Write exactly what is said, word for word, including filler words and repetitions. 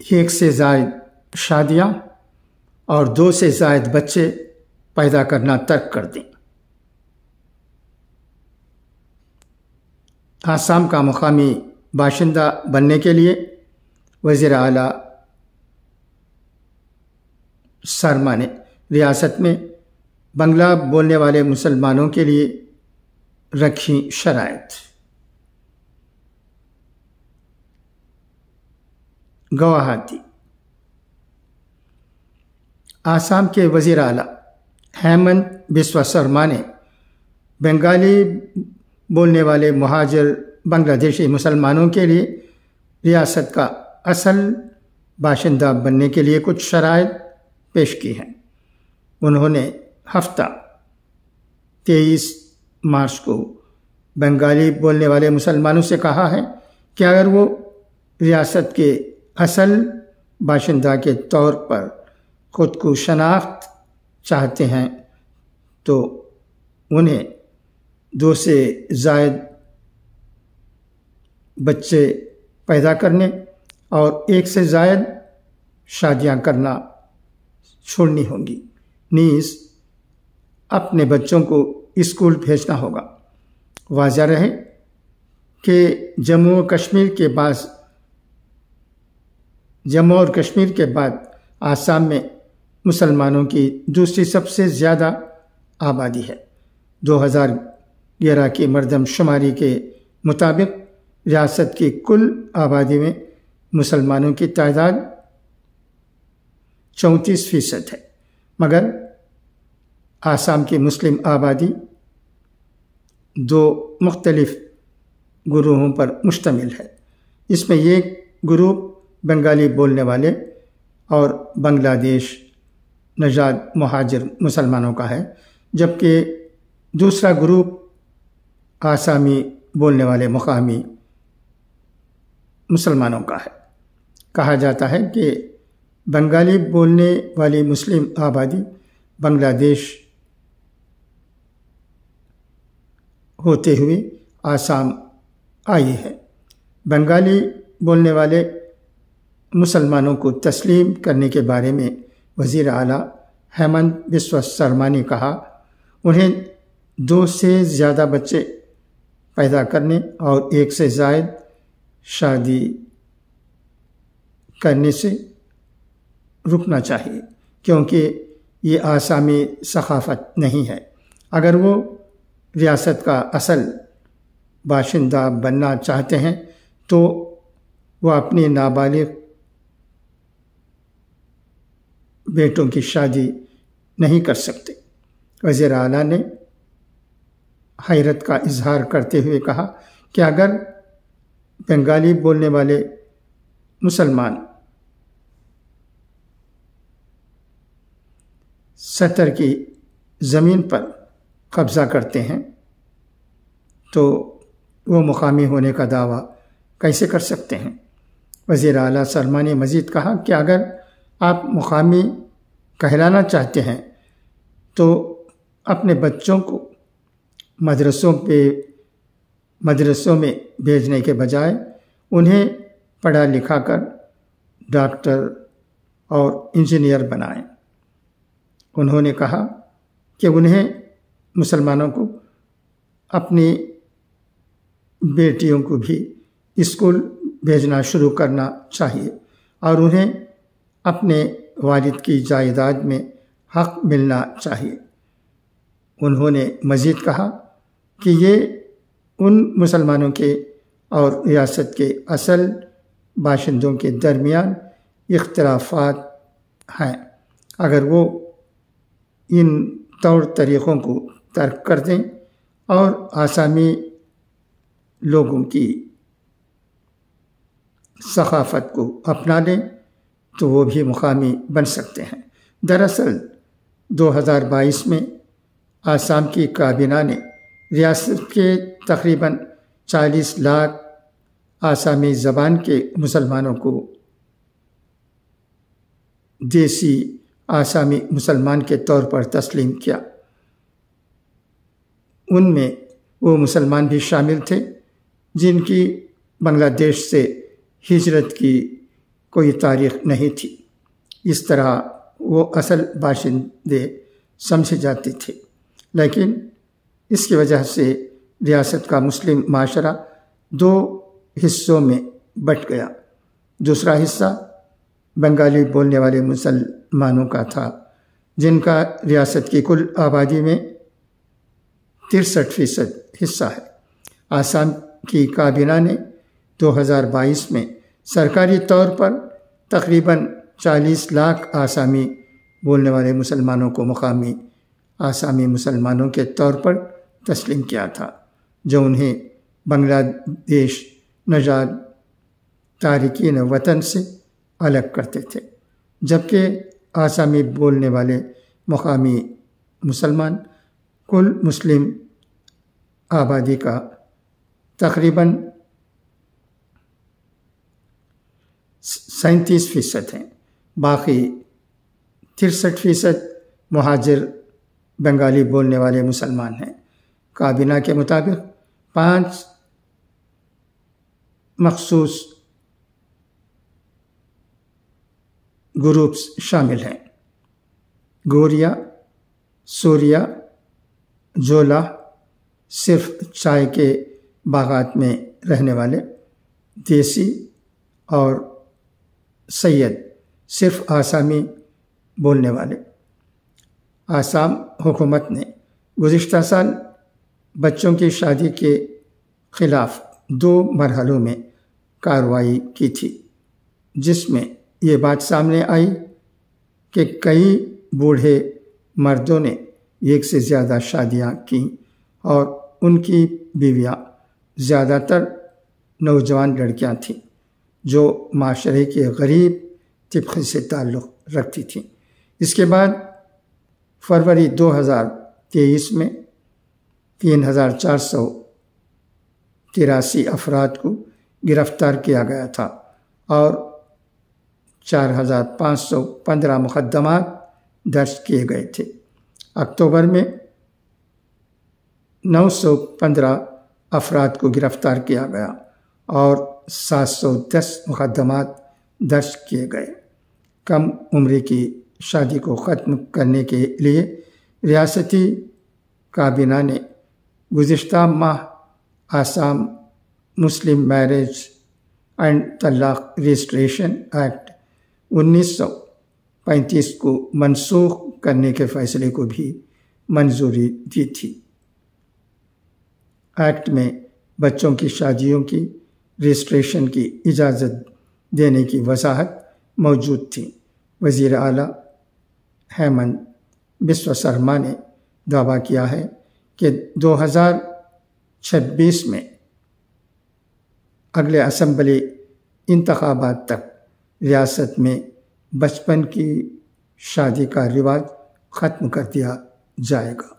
ایک سے زائد شادیاں اور دو سے زائد بچے پیدا کرنا ترک کر دیں۔ آسام کا مقامی باشندہ بننے کے لیے وزیر اعلیٰ سرما نے ریاست میں بنگلہ بولنے والے مسلمانوں کے لیے رکھی شرائط۔ گوہاٹی۔ آسام کے وزیر اعلیٰ ہیمنت بسوا سرما نے بنگالی بولنے والے مہاجر بنگلہ دیشی مسلمانوں کے لیے ریاست کا اصل باشندہ بننے کے لیے کچھ شرائط پیش کی ہیں۔ انہوں نے ہفتہ تیئیس مارچ کو بنگالی بولنے والے مسلمانوں سے کہا ہے کہ اگر وہ ریاست کے اصل باشندہ کے طور پر خود کو شناخت چاہتے ہیں تو انہیں دو سے زائد بچے پیدا کرنے اور ایک سے زائد شادیاں کرنا چھوڑنی ہوں گی، نیز اپنے بچوں کو اسکول بھیجنا ہوگا۔ واضح رہے کہ جموں و کشمیر کے بعد جموں اور کشمیر کے بعد آسام میں مسلمانوں کی دوسری سب سے زیادہ آبادی ہے۔ دو ہزار گیارہ کی مردم شماری کے مطابق ریاست کی کل آبادی میں مسلمانوں کی تعداد چونتیس فیصد ہے، مگر آسام کی مسلم آبادی دو مختلف گروہوں پر مشتمل ہے۔ اس میں ایک گروپ بنگالی بولنے والے اور بنگلہ دیش نژاد مہاجر مسلمانوں کا ہے، جبکہ دوسرا گروپ آسامی بولنے والے مقامی مسلمانوں کا ہے۔ کہا جاتا ہے کہ بنگالی بولنے والی مسلم آبادی بنگلہ دیش ہوتے ہوئے آسام آئی ہے۔ بنگالی بولنے والے مسلمانوں کو تسلیم کرنے کے بارے میں وزیر اعلیٰ ہیمنت بسوا سرما نے کہا انہیں دو سے زیادہ بچے پیدا کرنے اور ایک سے زائد شادی کرنے سے رکنا چاہیے، کیونکہ یہ آسامی ثقافت نہیں ہے۔ اگر وہ ریاست کا اصل باشندہ بننا چاہتے ہیں تو وہ اپنی نابالغ بیٹوں کی شادی نہیں کر سکتے۔ وزیر اعلیٰ نے حیرت کا اظہار کرتے ہوئے کہا کہ اگر بنگالی بولنے والے مسلمان ستر کی زمین پر قبضہ کرتے ہیں تو وہ مقامی ہونے کا دعویٰ کیسے کر سکتے ہیں؟ وزیر اعلیٰ سرما نے مزید کہا کہ اگر آپ مقامی کہلانا چاہتے ہیں تو اپنے بچوں کو مدرسوں پہ مدرسوں میں بھیجنے کے بجائے انہیں پڑھا لکھا کر ڈاکٹر اور انجینئر بنائیں۔ انہوں نے کہا کہ انہیں مسلمانوں کو اپنی بیٹیوں کو بھی اسکول بھیجنا شروع کرنا چاہیے اور انہیں اپنے والد کی جائیداد میں حق ملنا چاہیے۔ انہوں نے مزید کہا کہ یہ ان مسلمانوں کے اور ریاست کے اصل باشندوں کے درمیان اختلافات ہیں۔ اگر وہ ان طور طریقوں کو ترک کر دیں اور آسامی لوگوں کی ثقافت کو اپنا لیں تو وہ بھی مقامی بن سکتے ہیں۔ دراصل دو ہزار بائیس میں آسام کی کابینہ نے ریاست کے تقریباً چالیس لاکھ آسامی زبان کے مسلمانوں کو دیسی آسامی مسلمان کے طور پر تسلیم کیا۔ ان میں وہ مسلمان بھی شامل تھے جن کی بنگلہ دیش سے ہجرت کی کوئی تاریخ نہیں تھی۔ اس طرح وہ اصل باشندے سمجھے جاتے تھے، لیکن اس کی وجہ سے ریاست کا مسلم معاشرہ دو حصوں میں بٹ گیا۔ دوسرا حصہ بنگالی بولنے والے مسلمانوں کا تھا، جن کا ریاست کی کل آبادی میں ترسٹھ فیصد حصہ ہے۔ آسام کی کابینہ نے دو ہزار بائیس میں سرکاری طور پر تقریباً چالیس لاکھ آسامی بولنے والے مسلمانوں کو مقامی آسامی مسلمانوں کے طور پر تسلیم کیا تھا، جو انہیں بنگلہ دیش نژاد تارکین وطن سے الگ کرتے تھے، جبکہ آسامی بولنے والے مقامی مسلمان کل مسلم آبادی کا تقریباً سینتیس فیصد ہیں۔ باقی ترسٹھ فیصد مہاجر بنگالی بولنے والے مسلمان ہیں۔ کابینہ کے مطابق پانچ مخصوص گروپس شامل ہیں: گوریا، سوریا، جولا صرف چائے کے باغات میں رہنے والے، دیسی اور سید صرف آسامی بولنے والے۔ آسام حکومت نے گزشتہ سال بچوں کی شادی کے خلاف دو مرحلوں میں کارروائی کی تھی، جس میں یہ بات سامنے آئی کہ کئی بوڑھے مردوں نے ایک سے زیادہ شادیاں کیں اور ان کی بیویاں زیادہ تر نوجوان لڑکیاں تھیں جو معاشرے کے غریب طبقے سے تعلق رکھتی تھیں۔ اس کے بعد فروری دو ہزار تیئیس میں تین ہزار چار سو تراسی افراد کو گرفتار کیا گیا تھا اور چار ہزار پانچ سو پندرہ مقدمات درج کیے گئے تھے۔ اکتوبر میں نو سو پندرہ افراد کو گرفتار کیا گیا اور سات سو دس مقدمات درج کیے گئے۔ کم عمری کی شادی کو ختم کرنے کے لیے ریاستی کابینہ نے گزشتہ ماہ آسام مسلم میرج اینڈ طلاق رجسٹریشن ایکٹ انیس سو پینتیس کو منسوخ کرنے کے فیصلے کو بھی منظوری دی تھی۔ ایکٹ میں بچوں کی شادیوں کی رجسٹریشن کی اجازت دینے کی وضاحت موجود تھی۔ وزیر اعلیٰ ہیمنت بسوا سرما نے دعویٰ کیا ہے کہ دو ہزار چھبیس میں اگلے اسمبلی انتخابات تک ریاست میں بچپن کی شادی کا رواج ختم کر دیا جائے گا۔